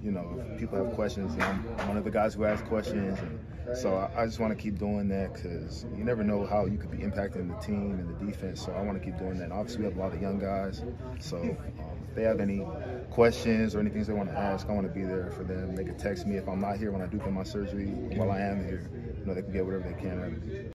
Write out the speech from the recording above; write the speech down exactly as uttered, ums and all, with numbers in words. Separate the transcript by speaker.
Speaker 1: you know, if people have questions, and I'm one of the guys who asks questions. And so I, I just want to keep doing that because you never know how you could be impacting the team and the defense. So I want to keep doing that. And obviously, we have a lot of young guys. So um, if they have any questions or anything they want to ask, I want to be there for them. They can text me if I'm not here when I do get my surgery. While I am here, you know, they can get whatever they can out of me.